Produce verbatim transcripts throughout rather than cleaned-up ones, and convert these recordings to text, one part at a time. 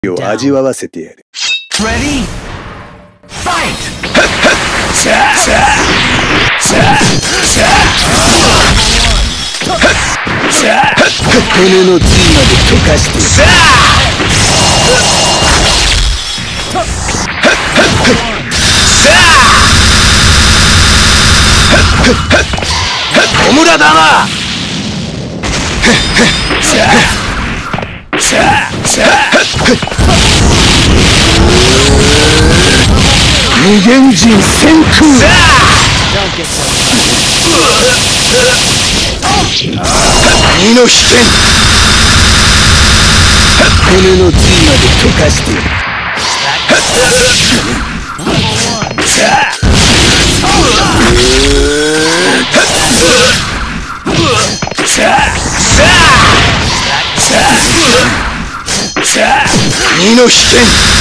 を味わわせてやる。 Ready? Fight! 骨の髄まで溶かしてやる。 小村だな。 無限人先空。 身の危険。 骨の髄まで溶かしてやる。 身の危険。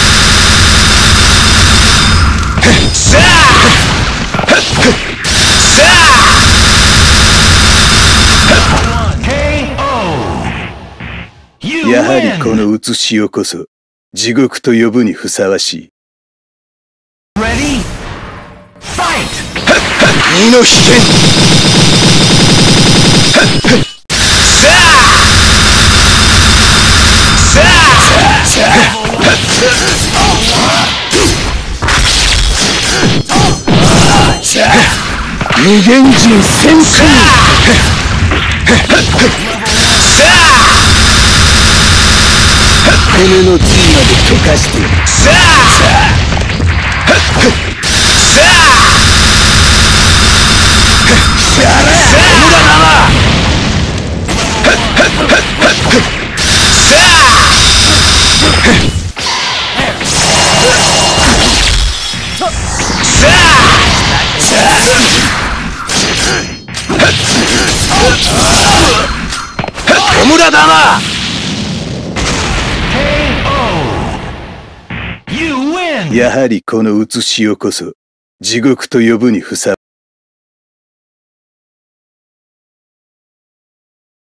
やはりこの写しよこそ地獄と呼ぶにふさわしい。 Ready? Fight! 身の危険。 無限人先空。骨の髄まで溶かしてやる。 小村だな。 やはりこの写しよこそ地獄と呼ぶにふさわしい。